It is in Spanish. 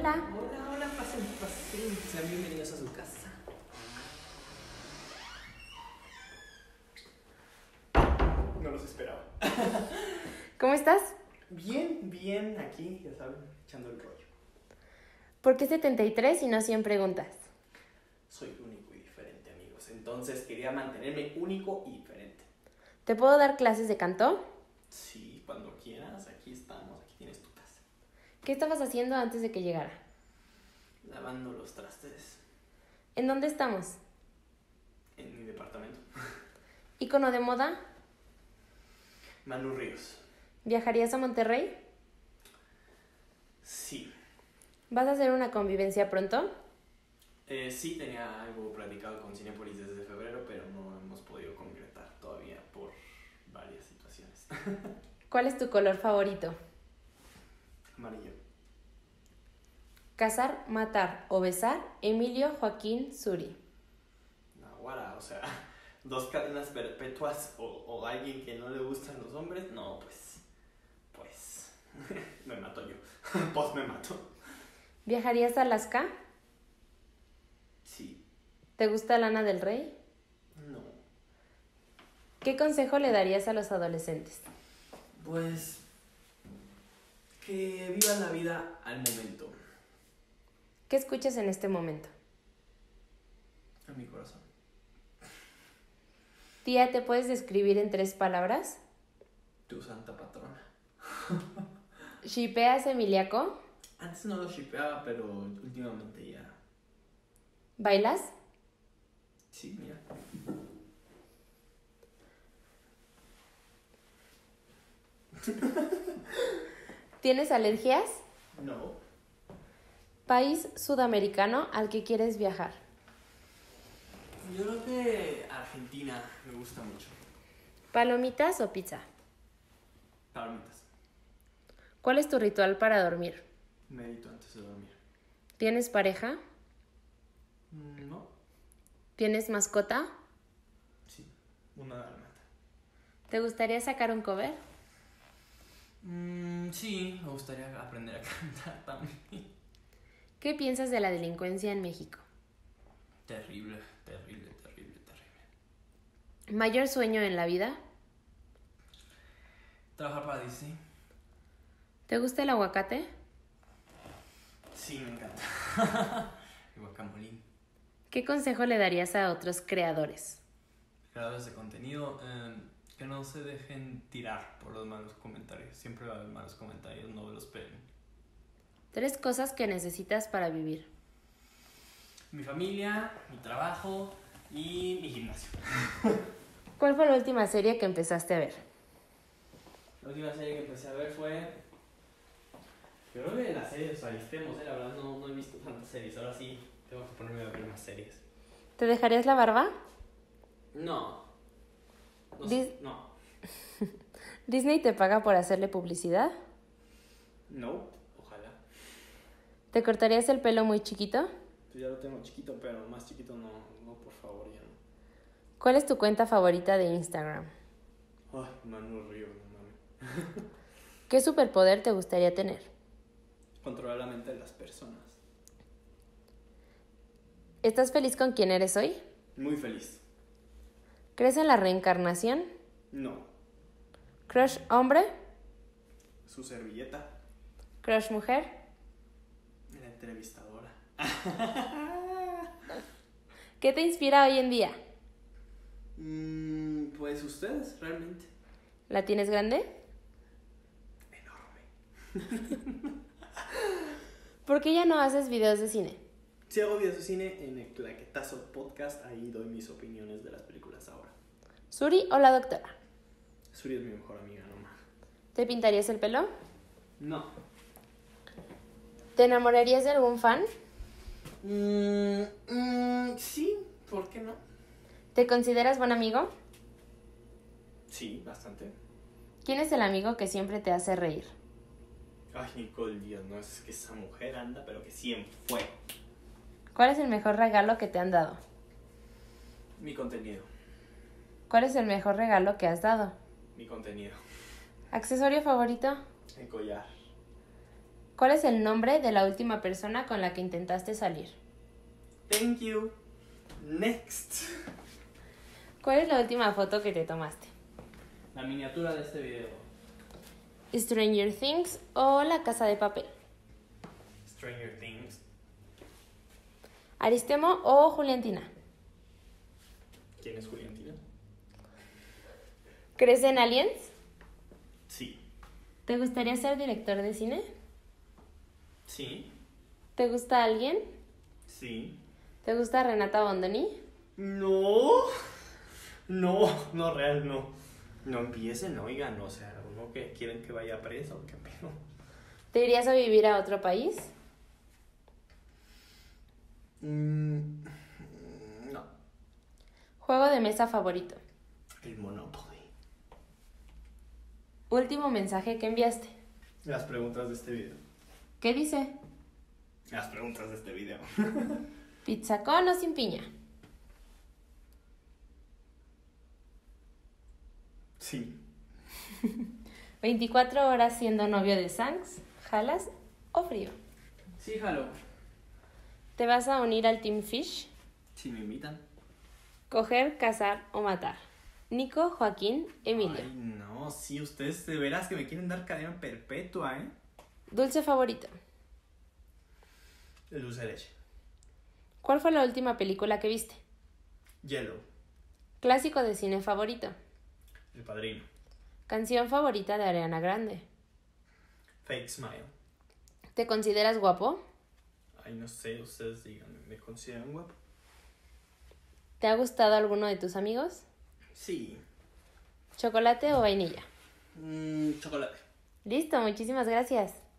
Hola. Hola, hola, pasen, pasen. Sean bienvenidos a su casa. No los esperaba. ¿Cómo estás? Bien, bien, aquí, ya saben, echando el rollo. ¿Por qué 73 y no 100 preguntas? Soy único y diferente, amigos. Entonces quería mantenerme único y diferente. ¿Te puedo dar clases de canto? Sí, cuando quieras, aquí estamos, aquí tienes tu casa. ¿Qué estabas haciendo antes de que llegara? Lavando los trastes ¿En dónde estamos? en mi departamento. ¿Ícono de moda? Manu Ríos. ¿Viajarías a Monterrey? Sí. ¿Vas a hacer una convivencia pronto? Sí, tenía algo platicado con Cinépolis desde febrero, pero no hemos podido concretar todavía por varias situaciones. ¿Cuál es tu color favorito? Amarillo. Casar, matar o besar, Emilio Joaquín Suri. Naguará, o sea, dos cadenas perpetuas o alguien que no le gustan los hombres, no, pues, me mato yo. Pues me mato. ¿Viajarías a Alaska? Sí. ¿Te gusta Lana del Rey? No. ¿Qué consejo le darías a los adolescentes? Pues que vivan la vida al momento. ¿Qué escuchas en este momento? A mi corazón. Tía, ¿te puedes describir en 3 palabras? Tu santa patrona. ¿Shipeas Emiliaco? Antes no lo shipeaba, pero últimamente ya. ¿Bailas? Sí, mira. ¿Tienes alergias? No. País sudamericano al que quieres viajar. Yo creo que Argentina me gusta mucho. ¿Palomitas o pizza? Palomitas. ¿Cuál es tu ritual para dormir? Medito antes de dormir. ¿Tienes pareja? No. ¿Tienes mascota? Sí. Una dálmata. ¿Te gustaría sacar un cover? Sí, me gustaría aprender a cantar también. ¿Qué piensas de la delincuencia en México? Terrible, terrible, terrible, terrible. ¿Mayor sueño en la vida? ¿Trabajar para Disney? ¿Te gusta el aguacate? Sí, me encanta. El guacamolín. ¿Qué consejo le darías a otros creadores? Creadores de contenido, que no se dejen tirar por los malos comentarios. Siempre va a haber malos comentarios, no los peguen. 3 cosas que necesitas para vivir. Mi familia, mi trabajo y mi gimnasio. ¿Cuál fue la última serie que empezaste a ver? La última serie que empecé a ver fue... Yo creo que las series, o sea, estemos, la verdad no he visto tantas series. Ahora sí, tengo que ponerme a ver más series. ¿Te dejarías la barba? No. No. ¿Disney te paga por hacerle publicidad? No, ojalá. ¿Te cortarías el pelo muy chiquito? Pues ya lo tengo chiquito, pero más chiquito no, por favor, ya no. ¿Cuál es tu cuenta favorita de Instagram? Ay, Manu Río, no mames. ¿Qué superpoder te gustaría tener? Controlar la mente de las personas. ¿Estás feliz con quién eres hoy? Muy feliz. ¿Crees en la reencarnación? No. ¿Crush hombre? Su servilleta. ¿Crush mujer? La entrevistadora. ¿Qué te inspira hoy en día? Pues ustedes, realmente. ¿La tienes grande? Enorme. ¿Por qué ya no haces videos de cine? Si hago videos de cine en el Claquetazo Podcast, ahí doy mis opiniones de las películas ahora. ¿Suri o la doctora? Suri es mi mejor amiga, no más. ¿Te pintarías el pelo? No. ¿Te enamorarías de algún fan? Sí, ¿por qué no? ¿Te consideras buen amigo? Sí, bastante. ¿Quién es el amigo que siempre te hace reír? Ay, Nicole Díaz, no es que esa mujer anda, pero que siempre fue. ¿Cuál es el mejor regalo que te han dado? Mi contenido. ¿Cuál es el mejor regalo que has dado? Mi contenido. ¿Accesorio favorito? El collar. ¿Cuál es el nombre de la última persona con la que intentaste salir? Thank you. Next. ¿Cuál es la última foto que te tomaste? La miniatura de este video. ¿Stranger Things o La Casa de Papel? Stranger Things. ¿Aristemo o Juliantina? ¿Quién es Juliantina? ¿Crees en aliens? Sí. ¿Te gustaría ser director de cine? Sí. ¿Te gusta alguien? Sí. ¿Te gusta Renata Bondoni? No. No, real, no. No empiecen, oigan, o sea, uno que quieren que vaya preso, qué pedo. ¿Te irías a vivir a otro país? No. ¿Juego de mesa favorito? El Monopoly. Último mensaje que enviaste. Las preguntas de este video. ¿Qué dice? Las preguntas de este video. ¿Pizza con o sin piña? Sí. 24 horas siendo novio de Sanks, ¿jalas o frío? Sí, jalo. ¿Te vas a unir al Team Fish? Si me invitan. ¿Coger, cazar o matar? Nico, Joaquín, Emilio. Ay, no, sí, ustedes de veras que me quieren dar cadena perpetua, ¿eh? ¿Dulce favorito? El dulce de leche. ¿Cuál fue la última película que viste? Yellow. ¿Clásico de cine favorito? El Padrino. ¿Canción favorita de Ariana Grande? Fake Smile. ¿Te consideras guapo? Ay, no sé, ustedes díganme, ¿me consideran guapo? ¿Te ha gustado alguno de tus amigos? Sí. ¿Chocolate o vainilla? Chocolate. Listo, muchísimas gracias.